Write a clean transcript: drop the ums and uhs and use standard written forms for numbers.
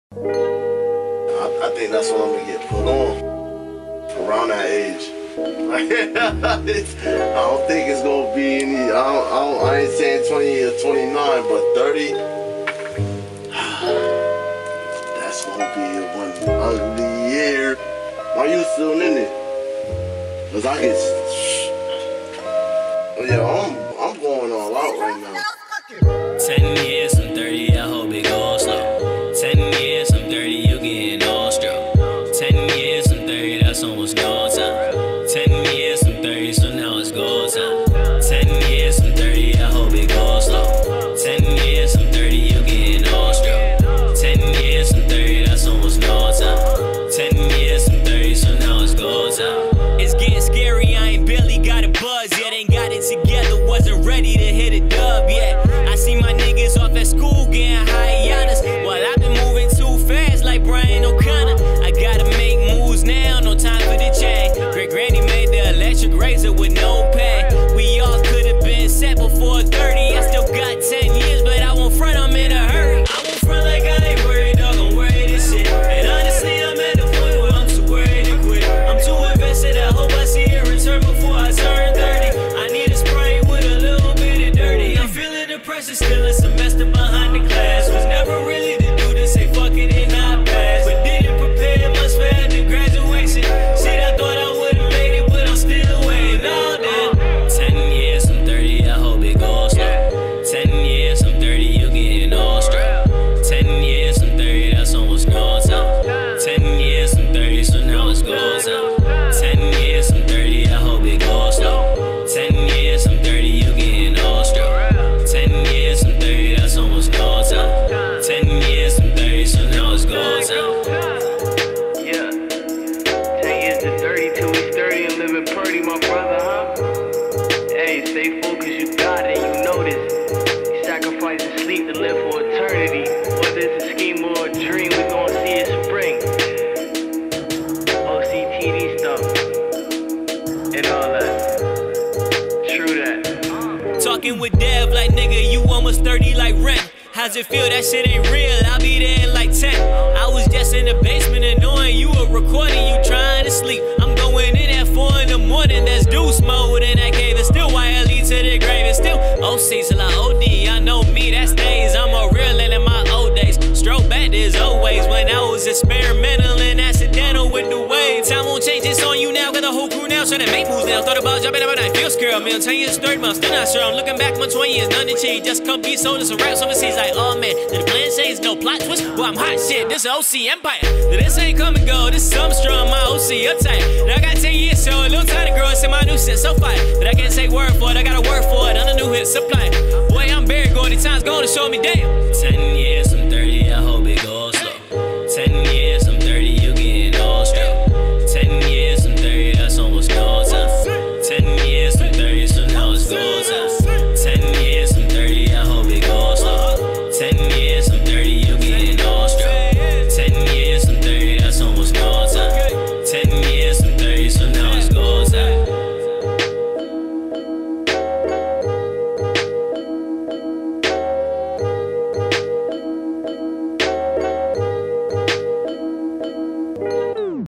I think that's what I'm gonna get put on around that age. I don't think it's gonna be any. I ain't saying 20 or 29, but 30. That's gonna be one ugly year. Why you still in there? Cause I get. Yeah, I'm going all out right now. 10 years, I'm 30, I hope it goes slow. 10 years, I'm 30, you getting all stroke. 10 years, I'm 30, that's almost no time. 10 years, I'm 30, so now it's go time. 10 years, I'm 30, I hope it goes slow. 10 years, I'm 30, you getting all stroke. 10 years, I'm 30, that's almost no time. 10 years, I'm 30, so now it's go time. It's getting scary, I ain't barely got a buzz yet. Ain't got it together, wasn't ready to hit a dub yet. I see my niggas off at school getting high-yanas, while I've been moving too fast like Brian O'Connor. I gotta make moves now, no time for the chain. Great granny made the electric razor with no pay. We all could've been set before 30. I still got 10 years, but I won't front, I'm in a hurry. I won't front like I ain't worried, dog, I'm worried this shit. And honestly, I'm at the point where I'm too worried to quit. I'm too invested, I hope I see a return before I turn 30. I need a spray with a little bit of dirty. I'm feeling the pressure, still a semester behind the class. Was never really the dude to say fuck it and not pass, but didn't prepare much for after graduation. Shit, I thought I would've made it, but I'm still waiting all day. 10 years, I'm 30, I hope it goes slow. 10 years, I'm 30, you getting all straight. 10 years, I'm 30, that's almost no time. 10 years, I'm 30, so now it's go time. 10 years, I'm 30, I hope it goes slow. 10 years, I'm 30, you getting all straight. 10 years, I'm 30, that's almost no time. 10 years, I'm 30, so now it's go time. Yeah, 10 years to 30 till we 30 and living pretty, my brother, huh? Hey, stay focused, you got it, you know this. You sacrificing sleep to live for eternity. Whether it's a scheme or a dream, we gon' see it spring. OCTD stuff and all that. True that. Talking with Dev like, nigga, you almost 30 like rent. How's it feel? That shit ain't real. I'll be there in like 10. I was just in the basement and knowing you were recording, you trying to sleep. I'm going in at 4 in the morning. That's deuce mode in that cave. It's still YLE to the grave. It's still OC till I OD. I know me, that stays. I'm a real in my old days. Stroke back, there's always when I was experimental and accidental with the waves. Time won't change, it's on you now. Got the whole crew now trying to make moves now. Thought about jumping up and I feel scared. Man, 10 years, 30 months, still not sure. I'm looking back, my 20 years, none to change. Just come be sold and some raps overseas like, oh man, did the plan change? No plot twist? Well, I'm hot shit, this is OC Empire. This ain't come and go, this is Armstrong, my OC uptight. Now I got 10 years, so a little time to grow, it's in my new shit, so fine. But I can't say word for it, I gotta work for it, on a new hit supply. Boy, I'm Barry Gordy, time's gonna show me damn. 10 years,